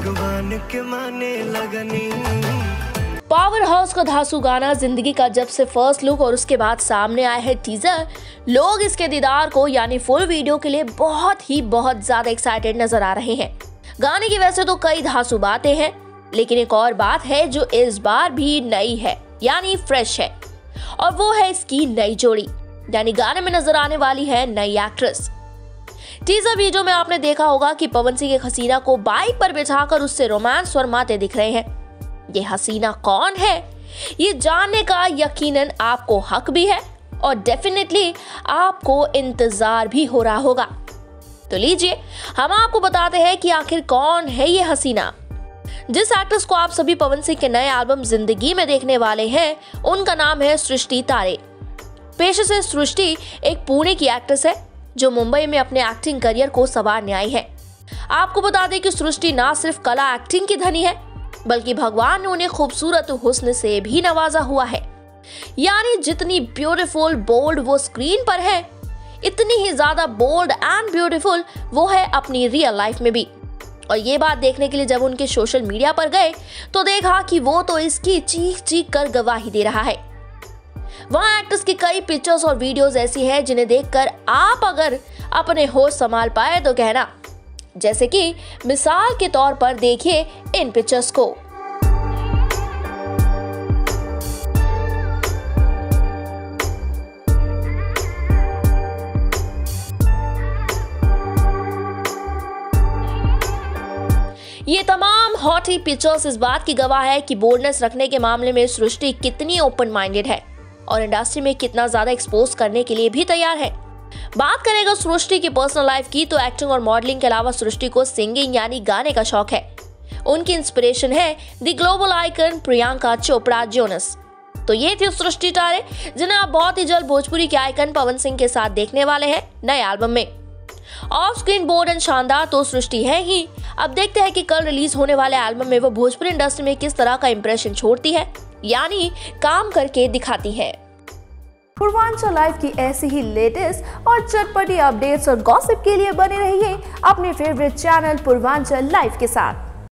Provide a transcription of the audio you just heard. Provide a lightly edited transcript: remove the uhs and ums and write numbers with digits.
भगवान के माने लगनी। पावर हाउस का धांसू गाना जिंदगी का जब से फर्स्ट लुक और उसके बाद सामने आया है टीजर, लोग इसके दीदार को यानी फुल वीडियो के लिए बहुत ज्यादा एक्साइटेड नजर आ रहे हैं। गाने की वैसे तो कई धांसू बातें हैं, लेकिन एक और बात है जो इस बार भी नई है यानी फ्रेश है, और वो है इसकी नई जोड़ी, यानी गाने में नजर आने वाली है नई एक्ट्रेस। टीजर वीडियो में आपने देखा होगा कि पवन सिंह एक हसीना को बाइक पर बिठाकर उससे रोमांस फरमाते दिख रहे हैं। ये हसीना कौन है, ये जानने का यकीनन आपको हक भी है और डेफिनेटली आपको इंतजार भी हो रहा होगा। तो लीजिए हम आपको बताते हैं कि आखिर कौन है ये हसीना। जिस एक्ट्रेस को आप सभी पवन सिंह के नए एल्बम जिंदगी में देखने वाले हैं, उनका नाम है सृष्टि तारे। पेशे से सृष्टि एक पुणे की एक्ट्रेस है जो मुंबई में अपने एक्टिंग करियर को संवारने आई है। आपको बता दें कि सृष्टि ना सिर्फ कला एक्टिंग की धनी है, बल्कि भगवान ने उन्हें खूबसूरत हुस्न से भी नवाजा हुआ है। यानी जितनी ब्यूटीफुल बोल्ड वो स्क्रीन पर है, इतनी ही ज्यादा बोल्ड एंड ब्यूटीफुल वो है अपनी रियल लाइफ में भी। और ये बात देखने के लिए जब उनके सोशल मीडिया पर गए तो देखा कि वो तो इसकी चीख चीख कर गवाही दे रहा है। वहाँ एक्ट्रेस की कई पिक्चर्स और वीडियोस ऐसी हैं जिन्हें देखकर आप अगर अपने होश संभाल पाए तो कहना, जैसे कि मिसाल के तौर पर देखिए इन पिक्चर्स को। ये तमाम हॉटी पिक्चर्स इस बात की गवाह है कि बोल्डनेस रखने के मामले में सृष्टि कितनी ओपन माइंडेड है और इंडस्ट्री में कितना ज्यादा एक्सपोज करने के लिए भी तैयार है। बात करेगा सृष्टि की पर्सनल लाइफ की तो एक्टिंग और मॉडलिंग के अलावा सृष्टि को सिंगिंग यानी गाने का शौक है। उनकी इंस्पिरेशन है the global icon Priyanka Chopra Jonas. तो ये थी सृष्टि तारे जिन्हें आप बहुत ही जल्द भोजपुरी के आइकन पवन सिंह के साथ देखने वाले हैं नए एल्बम में। ऑफ स्क्रीन बोल्ड एंड शानदार तो सृष्टि है ही। अब देखते हैं कि कल रिलीज होने वाले एल्बम में वो भोजपुरी इंडस्ट्री में किस तरह का इंप्रेशन छोड़ती है, यानी काम करके दिखाती है। पूर्वांचल लाइव की ऐसी ही लेटेस्ट और चटपटी अपडेट्स और गॉसिप के लिए बने रहिए अपने फेवरेट चैनल पूर्वांचल लाइव के साथ।